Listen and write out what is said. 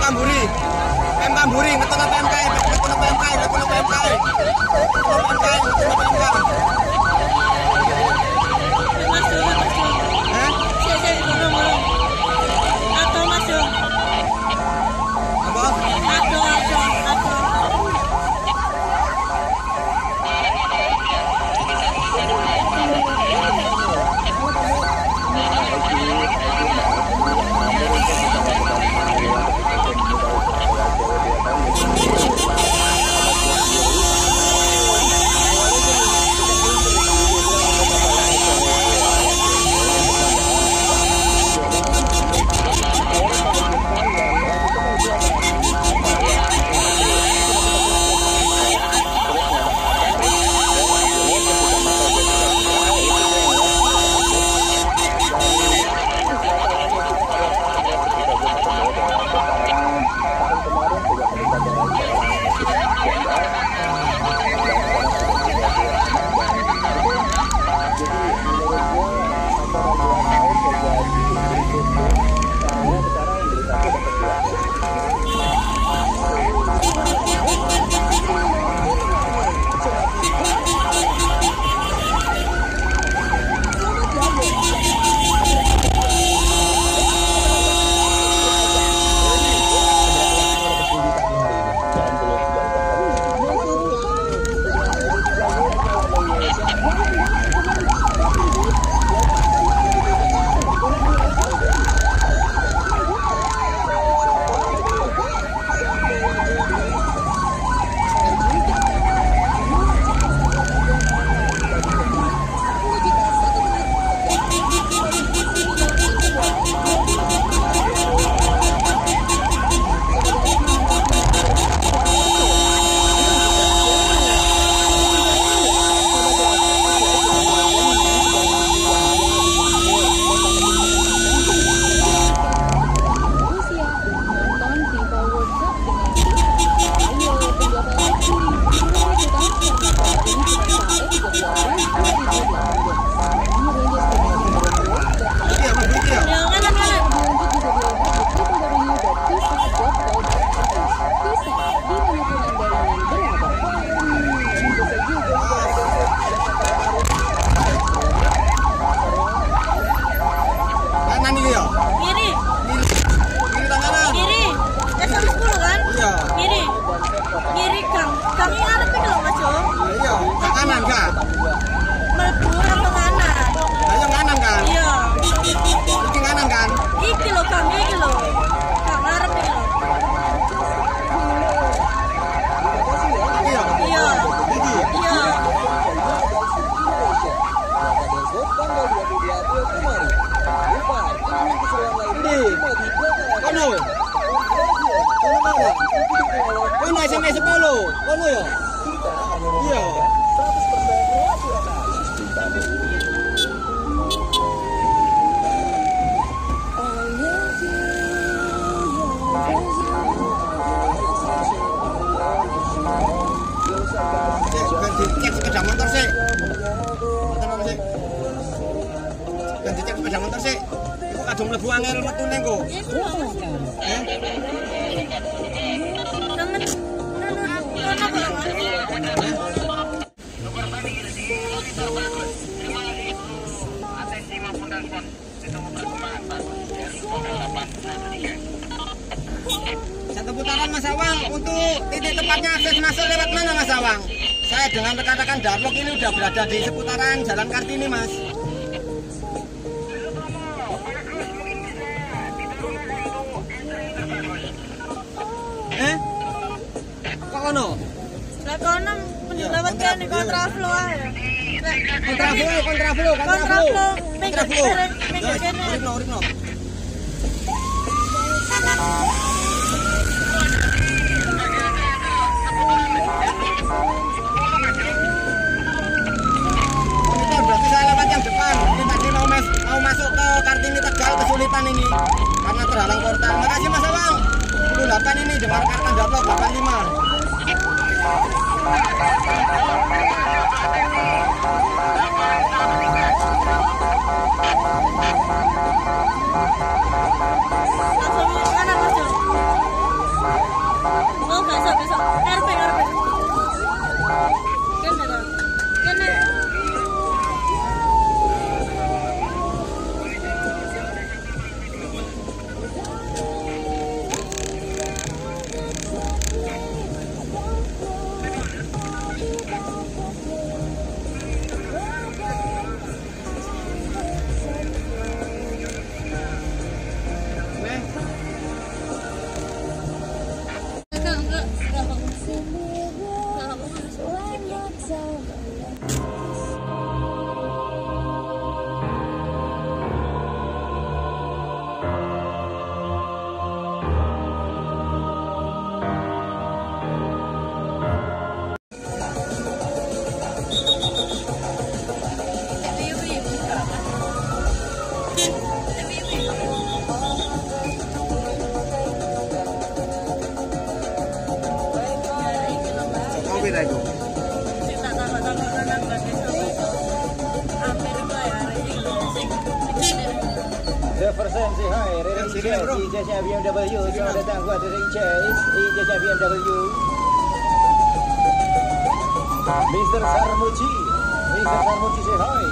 Tamburi. PM Tamburi, ngetona PMK, ngetona PMK, ngetona PMK. Kono SMP 10. Kono ya? Iya. Cek sepeda motor sih. Ganti cek sepeda motor sih. Iku kadung mlebu angel metune kok. Satu putaran Mas Awang, untuk titik tepatnya akses masuk lewat mana Mas Awang? Saya dengan rekan-rekan Darlok ini udah berada di seputaran Jalan Kartini Mas. Kok kono? Lah kono lewat kene kontraflow ae. Kontraflow. Minggu kene. Uripno. Berarti saya lewat yang depan. Ini tadi mau masuk ke Kartini Tegal kesulitan ini karena terhalang portal. Makasih Mas Awang. 28 ini dengan rekan Darlok 85. pira iku? Sing tak takok-takok nang besok itu hampir bayar iki lho sing The percent sih, hai, Rering IJ-nya BMW, selamat datang buat Rering IJ-nya BMW. Mr. Sarmuji sih, hai.